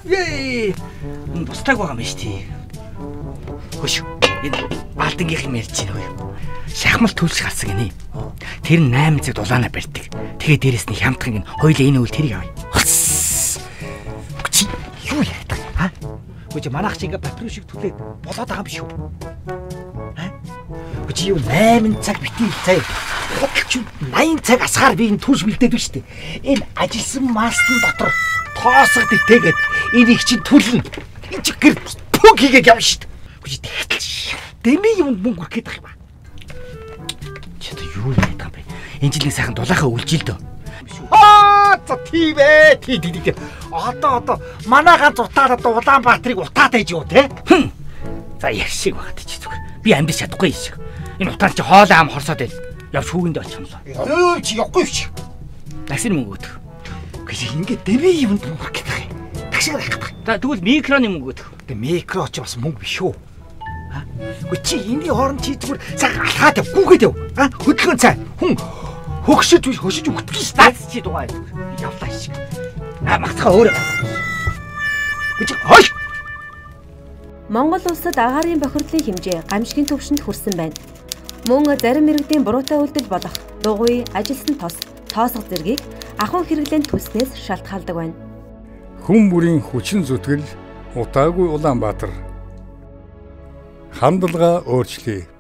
Ээ. Бустаг байгаа юм шүү дээ. Хөш. Энэ Баалтангийнх юм ярьж байна уу? Шахмал төлж гарсан гинэ. Тэр 8 цаг дулаана барьдаг. Тэгээ дээрэс нь хямдхан гин хоёул энэ үл тэрийг авъя. Чи юу яриад байгаа юм? Үгүй манайх чи ингээ патрон шиг түлээд болоод байгаа юм шүү. Чи юу 8 цаг битгий заяа. Чи 80 цаг асгаар би энэ түлш бэлдээд байна шүү дээ. Энэ ажилсан маастын дотор тоосгод итэгээд энэ их чинь түлэн. Энэ чи гэр пүг хийгээд явна шүү дээ. Үгүй тэгтэл дэмий юмд мөнгө хүрэх гээд байгаа юм ба. Чи одоо юу яриад байгаа юм бэ? Энэ жил нэг сайхан дулаахаа үлжил дөө. За тийм ээ. Тий. Одоо манай ганц утаад одоо Улаанбаатарыг утаад ээж юу те? За яг шиг багт чи зүгээр. Би амьдч чадахгүй юм шиг. Энэ утаар чи хоолой ам хорсоод байл. Яв шүүгэндээ очимлоо. Чи явахгүй чи. Таксины мөнгө өгөх. Гэхдээ ингээд дэвээ юмд мөнгө өгөх гэдэг юм. Таксиг авах гэдэг. За тэгвэл микроны мөнгө өгөх. Тэ микро ч бас мөнгө биш үү? Үгүй чи энэний хооронд чи зүгээр цаг алхаад яв. Гүүгээд яв. Хөдөлгөөн цай. Хүн хөгшөж өгдөг ш. Наац чи дугаа явлаа шиг. Магтахаа өөрөө. Үгүй хой. Монгол улсад агаарын бохирдлын хэмжээ гамшигын түвшинд хүрсэн байна. Мөн зарим иргэдийн буруутай үйлдэл болох дугуй, ажилсан тоосго зэргийг ахуйн хэрэглээнд төснөөс шалтгаалдаг байна. Хүн бүрийн хүчин зүтгэл Утаагүй Улаанбаатар хандлагаа өөрчлөе.